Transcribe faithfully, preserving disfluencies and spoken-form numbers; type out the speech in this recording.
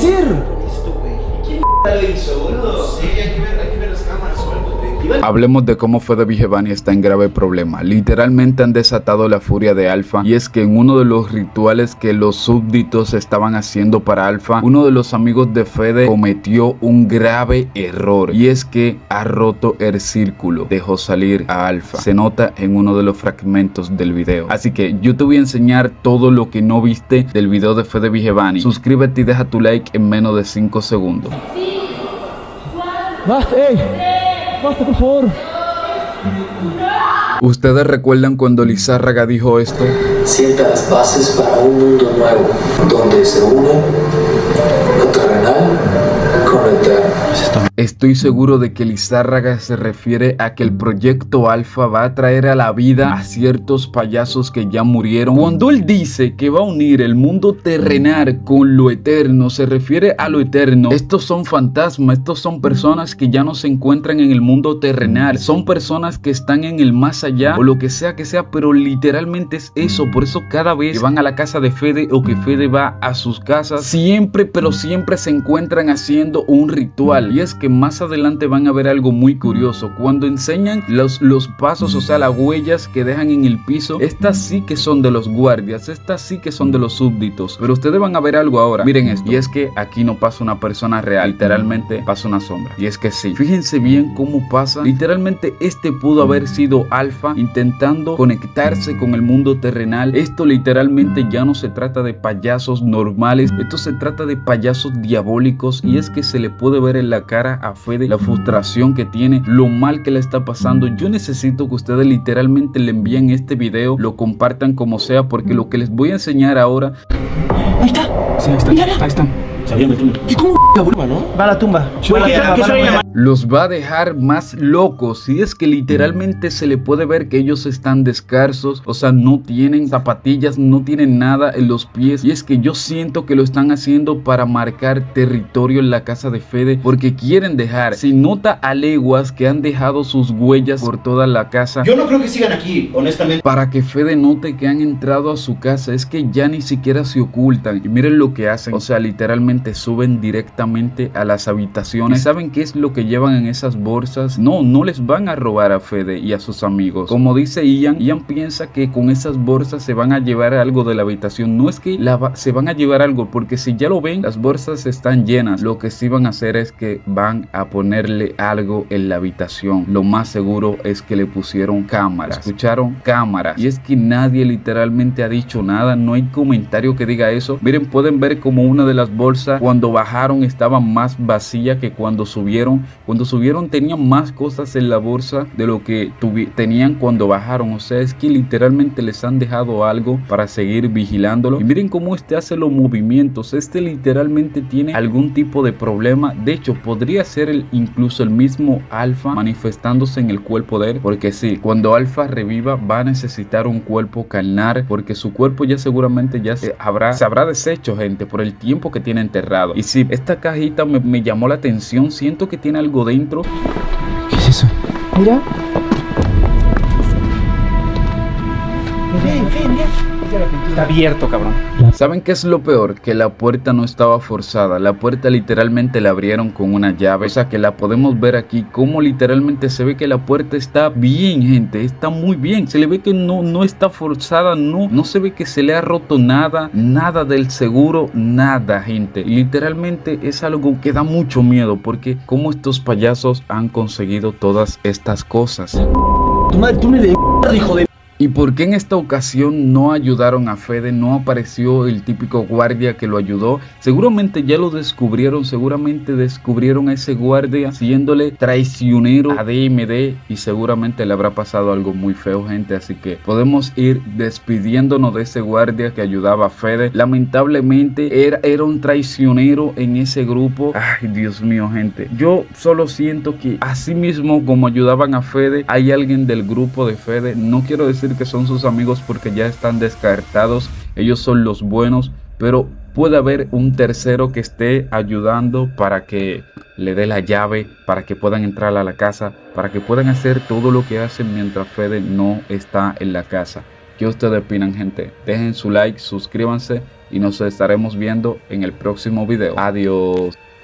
ser? ¿Quién lo hizo, boludo? Sí, hay que ver, hay que ver las cámaras o algo. Hablemos de cómo Fede Vigevani está en grave problema. Literalmente han desatado la furia de Alpha, y es que en uno de los rituales que los súbditos estaban haciendo para Alpha, uno de los amigos de Fede cometió un grave error, y es que ha roto el círculo, dejó salir a Alpha. Se nota en uno de los fragmentos del video. Así que yo te voy a enseñar todo lo que no viste del video de Fede Vigevani. Suscríbete y deja tu like en menos de cinco segundos. Basta, ey. Basta, por favor. ¿Ustedes recuerdan cuando Lizárraga dijo esto? Sienta las bases para un mundo nuevo, donde se une lo terrenal con lo eterno. Estoy seguro de que Lizárraga se refiere a que el proyecto Alpha va a traer a la vida a ciertos payasos que ya murieron. Cuando él dice que va a unir el mundo terrenal con lo eterno, se refiere a lo eterno. Estos son fantasmas, estos son personas que ya no se encuentran en el mundo terrenal, son personas que están en el más allá o lo que sea que sea, pero literalmente es eso. Por eso cada vez que van a la casa de Fede o que Fede va a sus casas, siempre pero siempre se encuentran haciendo un ritual. Y es que más adelante van a ver algo muy curioso. Cuando enseñan los, los pasos, o sea, las huellas que dejan en el piso, estas sí que son de los guardias, estas sí que son de los súbditos. Pero ustedes van a ver algo ahora. Miren esto. Y es que aquí no pasa una persona real, literalmente pasa una sombra. Y es que sí, fíjense bien cómo pasa. Literalmente este pudo haber sido Alpha intentando conectarse con el mundo terrenal. Esto literalmente ya no se trata de payasos normales, esto se trata de payasos diabólicos. Y es que se le puede ver en la cara a Fede la frustración que tiene, lo mal que le está pasando. Yo necesito que ustedes literalmente le envíen este video, lo compartan como sea, porque lo que les voy a enseñar ahora... Ahí está. Sí, ahí está. Mírala. Ahí están. Salían del túnel. ¿Y cómo b****, no? Va a la tumba. Los va a dejar más locos. Y es que literalmente se le puede ver que ellos están descalzos, o sea, no tienen zapatillas, no tienen nada en los pies. Y es que yo siento que lo están haciendo para marcar territorio en la casa de Fede, porque quieren dejar, se nota a leguas que han dejado sus huellas por toda la casa. Yo no creo que sigan aquí, honestamente. Para que Fede note que han entrado a su casa. Es que ya ni siquiera se ocultan. Y miren lo que hacen, o sea, literalmente suben directamente a las habitaciones. ¿Y saben qué es lo que llevan en esas bolsas? No, no les van a robar a Fede y a sus amigos. Como dice Ian, Ian piensa que con esas bolsas se van a llevar algo de la habitación. No es que la va, se van a llevar algo, porque si ya lo ven, las bolsas están llenas. Lo que sí van a hacer es que van a ponerle algo en la habitación. Lo más seguro es que le pusieron cámaras. ¿Escucharon? Cámaras. Y es que nadie literalmente ha dicho nada. No hay comentario que diga eso. Miren, pueden ver como una de las bolsas cuando bajaron estaba más vacía que cuando subieron. Cuando subieron tenían más cosas en la bolsa de lo que tenían cuando bajaron. O sea, es que literalmente les han dejado algo para seguir vigilándolo. Y miren cómo este hace los movimientos. Este literalmente tiene algún tipo de problema. De hecho, podría ser el, incluso el mismo Alpha manifestándose en el cuerpo de él. Porque sí, cuando Alpha reviva va a necesitar un cuerpo carnal, porque su cuerpo ya seguramente ya se habrá, se habrá deshecho, gente, por el tiempo que tiene enterrado. Y sí, esta cajita me, me llamó la atención. Siento que tiene algo dentro. ¿Qué es eso? Mira. Ven, ven, mira. Está abierto, cabrón. ¿Saben qué es lo peor? Que la puerta no estaba forzada. La puerta literalmente la abrieron con una llave. O sea, que la podemos ver aquí como literalmente se ve que la puerta está bien, gente. Está muy bien. Se le ve que no, no está forzada. No, no se ve que se le ha roto nada. Nada del seguro. Nada, gente. Y literalmente es algo que da mucho miedo, porque como estos payasos han conseguido todas estas cosas. Tu madre, tú me le hijo de... ¿Y por qué en esta ocasión no ayudaron a Fede? No apareció el típico guardia que lo ayudó. Seguramente ya lo descubrieron. Seguramente descubrieron a ese guardia siéndole traicionero a D M D. Y seguramente le habrá pasado algo muy feo, gente. Así que podemos ir despidiéndonos de ese guardia que ayudaba a Fede. Lamentablemente era, era un traicionero en ese grupo. Ay, Dios mío, gente. Yo solo siento que así mismo como ayudaban a Fede, hay alguien del grupo de Fede. No quiero decir que son sus amigos porque ya están descartados, ellos son los buenos, pero puede haber un tercero que esté ayudando para que le dé la llave, para que puedan entrar a la casa, para que puedan hacer todo lo que hacen mientras Fede no está en la casa. ¿Qué ustedes opinan, gente? Dejen su like, suscríbanse y nos estaremos viendo en el próximo video. Adiós.